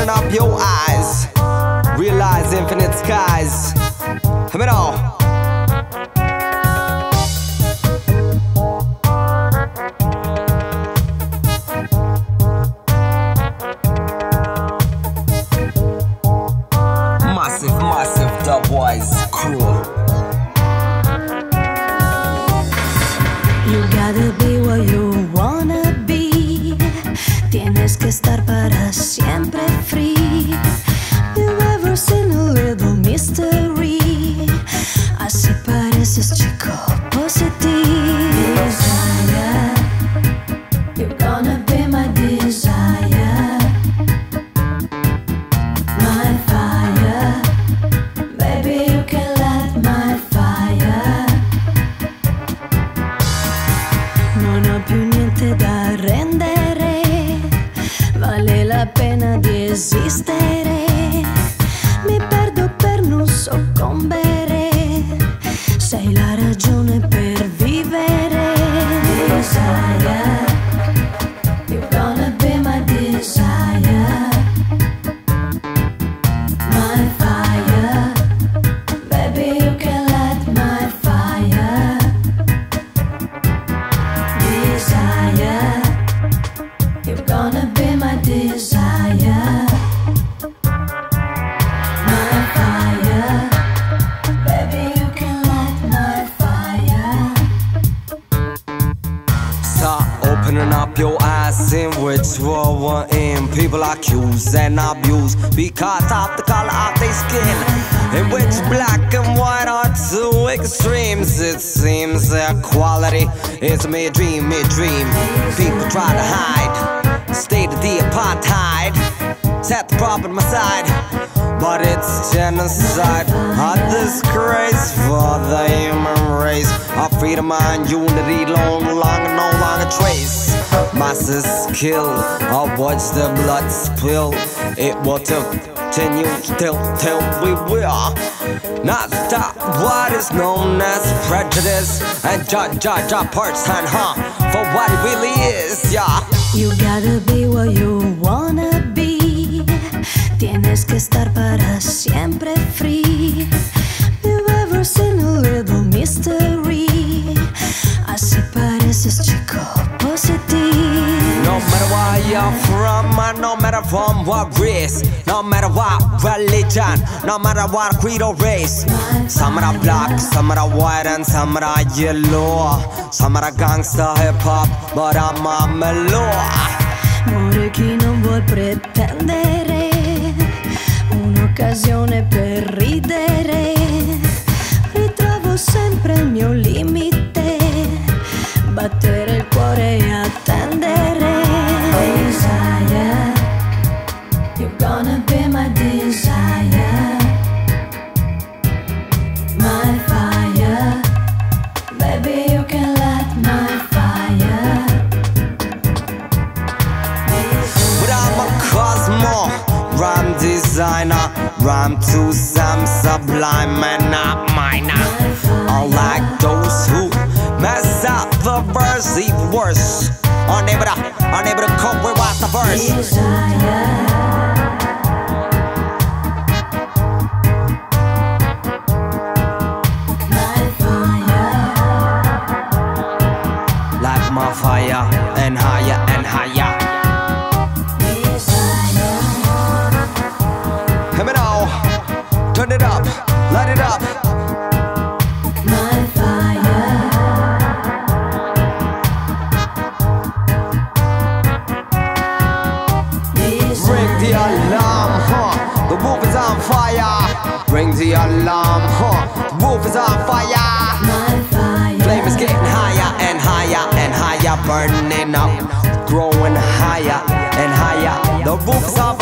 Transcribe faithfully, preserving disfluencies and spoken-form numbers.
up your eyes, realize infinite skies. Come it all. Massive, massive Dubwise crew. You gotta be what you wanna be. Tienes que estar para siempre free. You've ever seen a little mystery? Así pareces, chico, positivo. Desire, you're gonna be my desire. My fire, baby, you can light my fire. Non ho più niente da rendere, vale la pena di esistere. Mi perdo per non soccombere, sei la ragione per vivere. Desire, you're gonna be my desire. My fire, baby, you can light my fire. Desire, you're gonna be my desire. My fire, baby, you can light my fire. Start opening up your eyes, in which world we're in. People accuse and abuse because of the color of their skin, in which black and white are two extremes. It seems equality is me dream, me dream. People try to hide, state of the apartheid, set the problem aside, but it's genocide, a disgrace for the human race. Our freedom and unity long, long, no longer trace. Masses kill, or watch the blood spill. It will continue till, till we will not stop what is known as prejudice and judge, judge our person, huh, for what it really is, yeah. You gotta be what you wanna be. Tienes que estar para siempre free. You've ever seen a little mystery? Así pareces, chico, positivo. No matter where you're from, and no matter from what race, no matter what religion, no matter what creed or race. Some are black, some are white, and some are yellow. Some are gangsta hip hop, but I'm a mellow. Muore chi non vuol pretendere un'occasione per ridere. Ritrovo sempre il mio limite, battere il cuore e attendere. Desire, you're gonna be my desire. My fire, baby, you can light my fire. But I'm a Cosmo, rhyme designer, rhyme to some sublime and not minor. Unlike those who mess up the verse, even worse, unable to, unable to cope with what's the verse. Desire, Light my fire and higher and higher. Come it all, turn it up, light it up. my fire. Ring the alarm, huh? The wolf is on fire. Ring the alarm, huh? The wolf is on fire. My fire. Flame is getting higher and higher and higher, burning up, growing higher and higher. The wolf is on